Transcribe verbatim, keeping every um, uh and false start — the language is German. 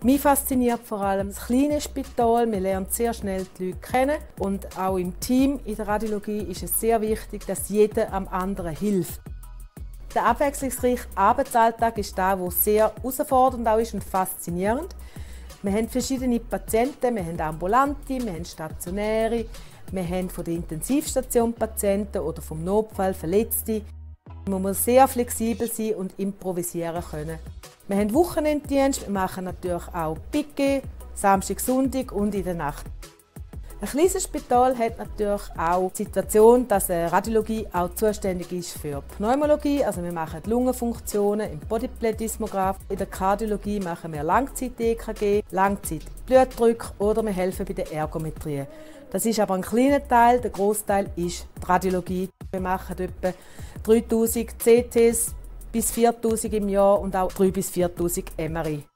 Mich fasziniert vor allem das kleine Spital. Man lernt sehr schnell die Leute kennen. Und auch im Team in der Radiologie ist es sehr wichtig, dass jeder am anderen hilft. Der abwechslungsreiche Arbeitsalltag ist da, wo sehr herausfordernd auch ist und faszinierend. Wir haben verschiedene Patienten, wir haben ambulante, wir haben stationäre, wir haben von der Intensivstation Patienten oder vom Notfall Verletzte. Man muss sehr flexibel sein und improvisieren können. Wir haben Wochenenddienst, wir machen natürlich auch Piquet, Samstag, Sonntag und in der Nacht. Ein kleines Spital hat natürlich auch die Situation, dass eine Radiologie auch zuständig ist für Pneumologie. Also wir machen Lungenfunktionen im Bodyplate-Ismograph. In der Kardiologie machen wir Langzeit-E K G, Langzeit-Blutdruck oder wir helfen bei der Ergometrie. Das ist aber ein kleiner Teil, der Großteil ist die Radiologie. Wir machen etwa dreitausend C Ts bis viertausend im Jahr und auch dreitausend bis viertausend M R I.